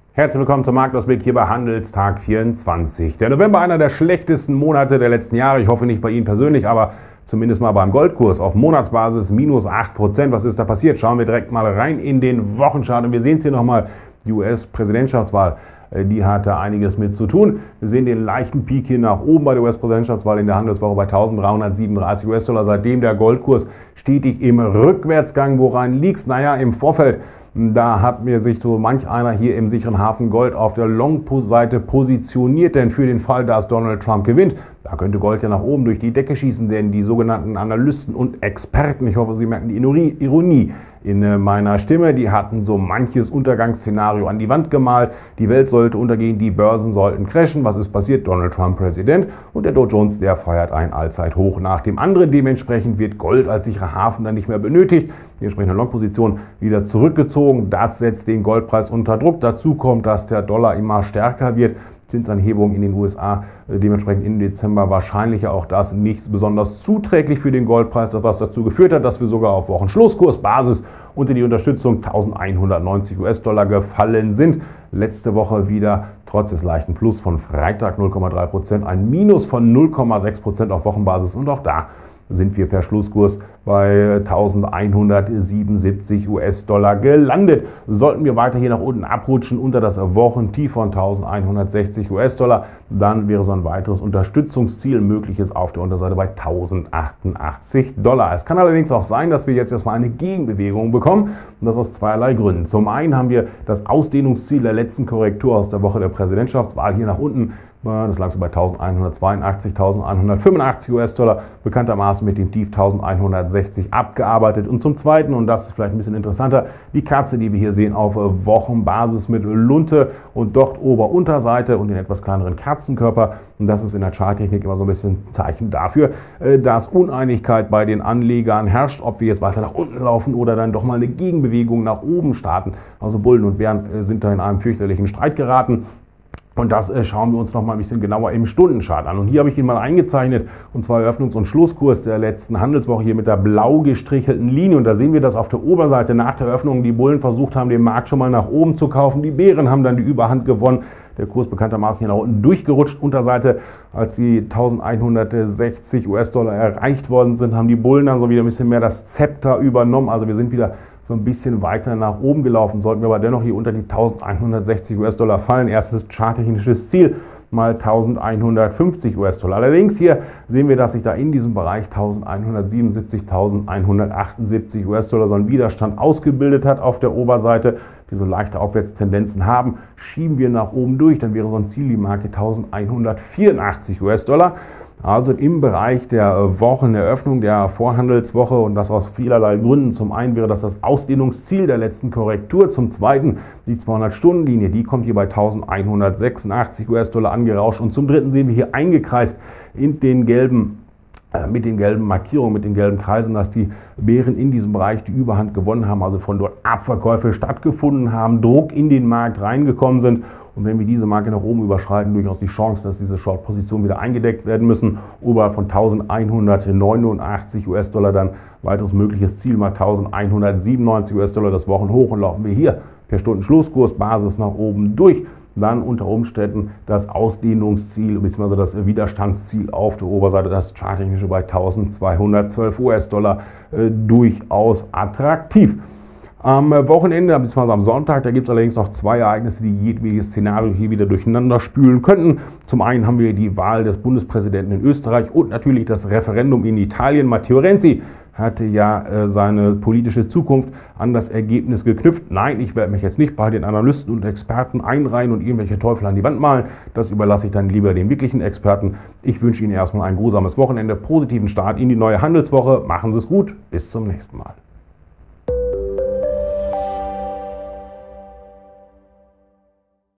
Herzlich willkommen zum Marktausblick hier bei Handelstag 24. Der November, einer der schlechtesten Monate der letzten Jahre. Ich hoffe nicht bei Ihnen persönlich, aber zumindest mal beim Goldkurs auf Monatsbasis minus 8%. Was ist da passiert? Schauen wir direkt mal rein in den Wochenchart. Und wir sehen es hier nochmal, die US-Präsidentschaftswahl. Die hatte einiges mit zu tun. Wir sehen den leichten Peak hier nach oben bei der US-Präsidentschaftswahl in der Handelswoche bei 1.337 US-Dollar. Seitdem der Goldkurs stetig im Rückwärtsgang. Woran liegt es? Naja, im Vorfeld, da hat mir sich so manch einer hier im sicheren Hafen Gold auf der Long-Seite positioniert. Denn für den Fall, dass Donald Trump gewinnt, da könnte Gold ja nach oben durch die Decke schießen. Denn die sogenannten Analysten und Experten, ich hoffe, Sie merken die Ironie in meiner Stimme, die hatten so manches Untergangsszenario an die Wand gemalt. Die Welt sollte untergehen, die Börsen sollten crashen. Was ist passiert? Donald Trump Präsident und der Dow Jones, der feiert ein Allzeithoch nach dem anderen. Dementsprechend wird Gold als sicherer Hafen dann nicht mehr benötigt. Die entsprechende Long-Position wieder zurückgezogen. Das setzt den Goldpreis unter Druck. Dazu kommt, dass der Dollar immer stärker wird. Zinsanhebung in den USA, dementsprechend im Dezember wahrscheinlich auch das nicht besonders zuträglich für den Goldpreis, was dazu geführt hat, dass wir sogar auf Wochenschlusskursbasis unter die Unterstützung 1190 US-Dollar gefallen sind. Letzte Woche wieder trotz des leichten Plus von Freitag 0,3%, ein Minus von 0,6% auf Wochenbasis und auch da sind wir per Schlusskurs bei 1177 US-Dollar gelandet. Sollten wir weiter hier nach unten abrutschen unter das Wochentief von 1160 US-Dollar, dann wäre so ein weiteres Unterstützungsziel mögliches auf der Unterseite bei 1088 Dollar. Es kann allerdings auch sein, dass wir jetzt erstmal eine Gegenbewegung bekommen und das aus zweierlei Gründen. Zum einen haben wir das Ausdehnungsziel der letzten Korrektur aus der Woche der Präsidentschaftswahl hier nach unten. Das lag so bei 1182, 1185 US-Dollar, bekanntermaßen mit dem Tief 1160 abgearbeitet. Und zum Zweiten, und das ist vielleicht ein bisschen interessanter, die Kerze, die wir hier sehen auf Wochenbasis mit Lunte und dort Ober-Unterseite und den etwas kleineren Kerzenkörper. Und das ist in der Charttechnik immer so ein bisschen Zeichen dafür, dass Uneinigkeit bei den Anlegern herrscht, ob wir jetzt weiter nach unten laufen oder dann doch mal eine Gegenbewegung nach oben starten. Also Bullen und Bären sind da in einem fürchterlichen Streit geraten. Und das schauen wir uns noch mal ein bisschen genauer im Stundenchart an. Und hier habe ich ihn mal eingezeichnet, und zwar Eröffnungs- und Schlusskurs der letzten Handelswoche hier mit der blau gestrichelten Linie. Und da sehen wir, dass auf der Oberseite nach der Eröffnung die Bullen versucht haben, den Markt schon mal nach oben zu kaufen. Die Bären haben dann die Überhand gewonnen. Der Kurs bekanntermaßen hier nach unten durchgerutscht. Unterseite, als die 1160 US-Dollar erreicht worden sind, haben die Bullen dann so wieder ein bisschen mehr das Zepter übernommen. Also wir sind wieder so ein bisschen weiter nach oben gelaufen. Sollten wir aber dennoch hier unter die 1160 US-Dollar fallen. Erstes charttechnisches Ziel mal 1150 US-Dollar. Allerdings hier sehen wir, dass sich da in diesem Bereich 1177, 1178 US-Dollar so ein Widerstand ausgebildet hat auf der Oberseite. Wir so leichte Aufwärtstendenzen haben, schieben wir nach oben durch. Dann wäre so ein Ziel die Marke 1184 US-Dollar. Also im Bereich der Wocheneröffnung der Vorhandelswoche und das aus vielerlei Gründen. Zum einen wäre das das Ausdehnungsziel der letzten Korrektur. Zum zweiten die 200-Stunden-Linie, die kommt hier bei 1186 US-Dollar angerauscht. Und zum dritten sehen wir hier eingekreist in den gelben mit den gelben Markierungen, mit den gelben Kreisen, dass die Bären in diesem Bereich die Überhand gewonnen haben, also von dort Abverkäufe stattgefunden haben, Druck in den Markt reingekommen sind. Und wenn wir diese Marke nach oben überschreiten, durchaus die Chance, dass diese Short-Positionen wieder eingedeckt werden müssen. Oberhalb von 1189 US-Dollar dann weiteres mögliches Ziel mal 1197 US-Dollar das Wochenhoch und laufen wir hier per Stundenschlusskurs Basis nach oben durch. Dann unter Umständen das Ausdehnungsziel bzw. das Widerstandsziel auf der Oberseite, das charttechnische bei 1212 US-Dollar, durchaus attraktiv. Am Wochenende bzw. am Sonntag, da gibt es allerdings noch zwei Ereignisse, die jedes Szenario hier wieder durcheinander spülen könnten. Zum einen haben wir die Wahl des Bundespräsidenten in Österreich und natürlich das Referendum in Italien. Matteo Renzi hatte ja seine politische Zukunft an das Ergebnis geknüpft. Nein, ich werde mich jetzt nicht bei den Analysten und Experten einreihen und irgendwelche Teufel an die Wand malen. Das überlasse ich dann lieber den wirklichen Experten. Ich wünsche Ihnen erstmal ein grusames Wochenende, positiven Start in die neue Handelswoche. Machen Sie es gut, bis zum nächsten Mal.